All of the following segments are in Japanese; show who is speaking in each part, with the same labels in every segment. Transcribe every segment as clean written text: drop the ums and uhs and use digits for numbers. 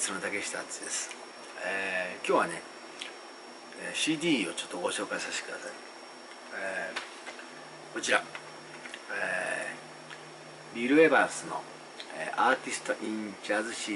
Speaker 1: ストの竹下敦です。今日はね、CD をちょっとご紹介させてください。こちら、ビル・エヴァンスの、アーティスト・イン・ジャズ CD。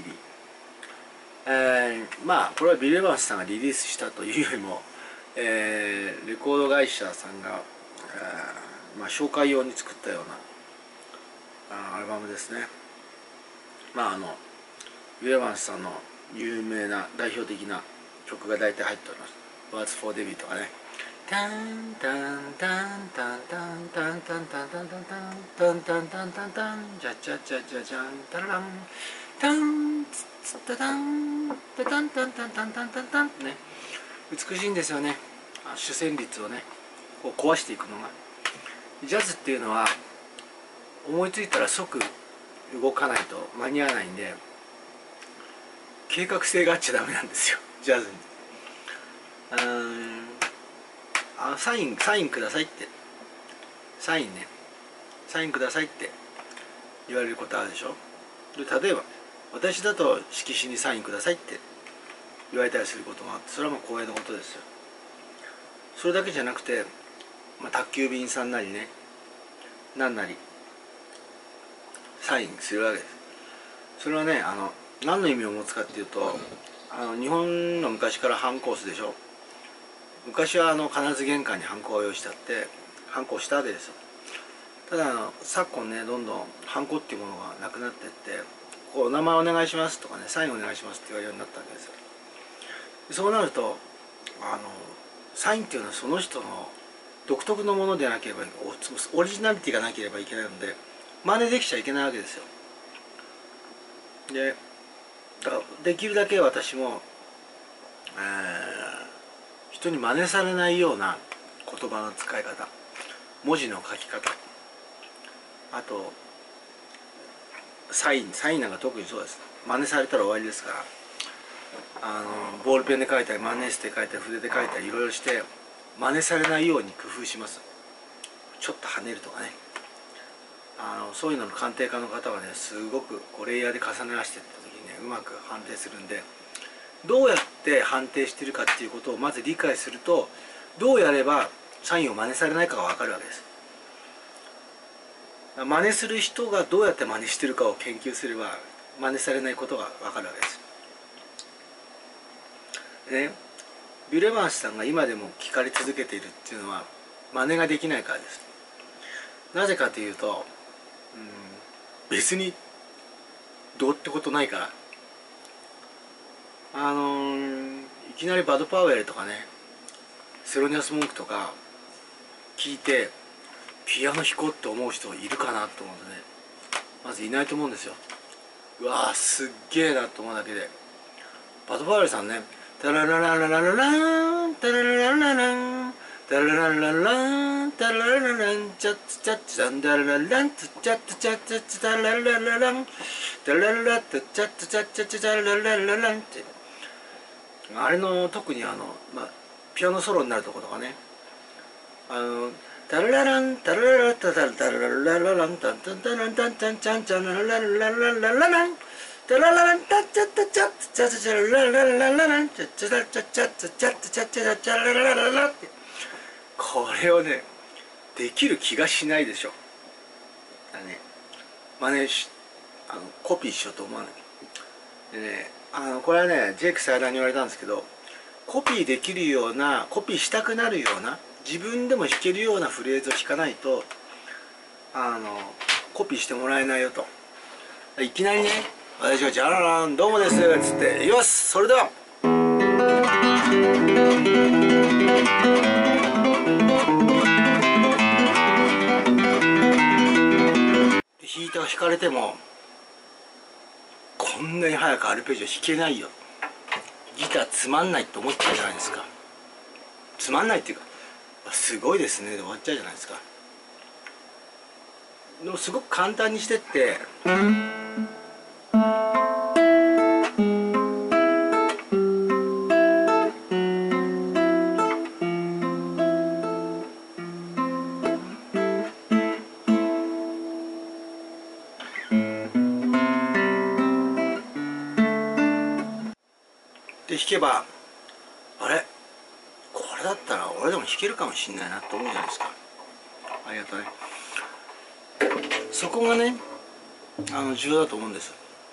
Speaker 1: まあこれはビル・エヴァンスさんがリリースしたというよりも、レコード会社さんが、まあ、紹介用に作ったようなアルバムですね。まあビル・エヴァンスさんの有名な代表的な曲が大体入っております。What's for Debbie とかね。タンタンタンタンタンタンタンタンタンタンタンタンタンタンタンタンジャチャチャチャチャンタラランタンツツタタンタタンタンタンタンタンタンタンね、美しいんですよね。主旋律をねこう壊していくのが。ジャズっていうのは思いついたら即動かないと間に合わないんで、計画性があっちゃダメなんですよ、ジャズに。サインくださいって、サインくださいって言われることあるでしょ。で例えば私だと色紙にサインくださいって言われたりすることもあって、それはもう光栄なことですよ。それだけじゃなくて、宅急便さんなりね、何なりサインするわけです。それはね、何の意味を持つかっていうと、日本の昔からハンコ押すでしょ。昔は必ず玄関にハンコを用意してあってハンコをしたわけですよ。ただ昨今ね、どんどんハンコっていうものがなくなっていって、こうお名前お願いしますとかね、サインお願いしますって言われるようになったわけですよ。そうなるとサインっていうのはその人の独特のものでなければいけない、オリジナリティがなければいけないので真似できちゃいけないわけですよ。でだからできるだけ私も、人に真似されないような言葉の使い方、文字の書き方、あとサインなんか特にそうです。真似されたら終わりですから、ボールペンで書いたり万年筆で書いたり筆で書いたりいろいろして真似されないように工夫します。ちょっと跳ねるとかね、そういうのの鑑定家の方はね、すごくレイヤーで重ね合わせていった時にね、うまく判定するんで、どうやって判定してるかっていうことをまず理解すると、どうやればサインを真似されないかが分かるわけです。真似する人がどうやって真似してるかを研究すれば真似されないことが分かるわけです。でね、ビル・エヴァンスさんが今でも聞かれ続けているっていうのは真似ができないからです。なぜかというと、別にどうってことないから。いきなりバド・パウエルとかね、セロニアス・モンクとか聞いてピアノ弾こうって思う人いるかなと思うとね、まずいないと思うんですよ。うわーすっげえなと思うだけで。バド・パウエルさんね、タララララララランタララララランタラララランタラララランチャッチャッチャンタララランチャッチャッチャッチャッチャタラララランタラララチャッチャッチャッチャッチャタラララランって、あれの特にピアノソロになるところとかね、タララランタラララタタタラララランタンタンタランタンタンチャンチャンララララララランタララランタッチャッタッチャッチャッチャラララララランチャッチャッチャッチャッチャッチャッチャッチャッチャラララララって、これをねできる気がしないでしょ。真似しコピーしようと思わないでね。これはねジェイクス・アイラーに言われたんですけど、コピーできるような、コピーしたくなるような、自分でも弾けるようなフレーズを弾かないとコピーしてもらえないよと。いきなりね、私が「じゃららんどうもです」っつって「よしそれでは」弾かれてもこんなに早くアルペジオ弾けないよ、ギターつまんないって思っちゃうじゃないですか。つまんないっていうかすごいですねで終わっちゃうじゃないですか。でもすごく簡単にしてってで弾けば、あれこれだったら俺でも弾けるかもしんないなと思うじゃないですか。ありがとうね。そこがね重要だと思うんです。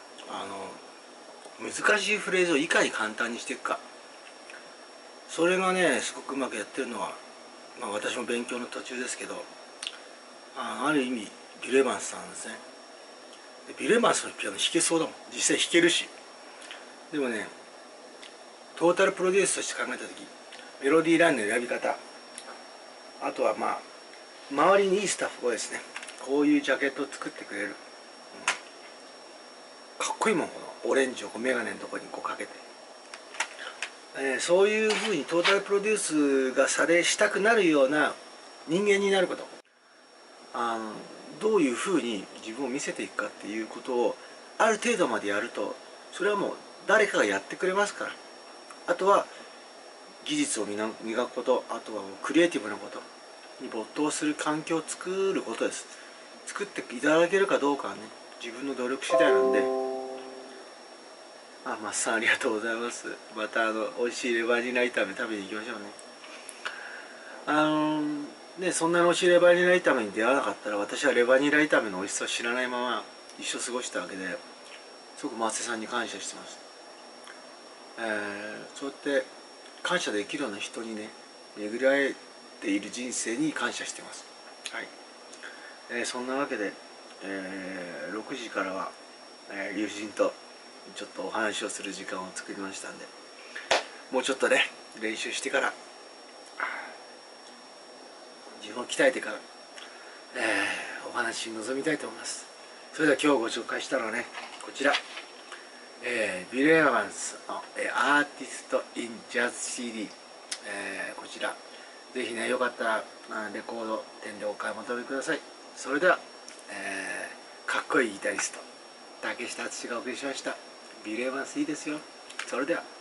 Speaker 1: 難しいフレーズをいかに簡単にしていくか、それがねすごくうまくやってるのは、私も勉強の途中ですけど、ある意味ビル・エヴァンスさんですね。でビル・エヴァンスのピアノ弾けそうだもん、実際弾けるし。でもねトータルプロデュースとして考えた時、メロディーラインの選び方、あとは周りにいいスタッフをですね、こういうジャケットを作ってくれる、かっこいいもん、このオレンジをこうメガネのところにこうかけて、そういうふうにトータルプロデュースがしたくなるような人間になること、どういうふうに自分を見せていくかっていうことをある程度までやると、それはもう誰かがやってくれますから、あとは技術を磨くこと、あとはクリエイティブなことに没頭する環境を作ることです。作っていただけるかどうかはね、自分の努力次第なんで。マッサンありがとうございます。また美味しいレバニラ炒め食べに行きましょうね。そんなに美味しいレバニラ炒めに出会わなかったら、私はレバニラ炒めの美味しさを知らないまま一生過ごしたわけで、すごく松江さんに感謝してます。そうやって感謝できるような人にね巡り会えている人生に感謝してます。はい、そんなわけで、6時からは、友人とちょっとお話をする時間を作りましたんで、もうちょっとね練習してから自分を鍛えてから、お話に臨みたいと思います。それでは今日ご紹介したのはねこちら、ビル・エヴァンスのアーティスト・イン・ジャズ CD、こちらぜひねよかったらレコード店でお買い求めください。それでは、かっこいいギタリスト竹下敦がお送りしました。ビル・エヴァンスいいですよ。それでは。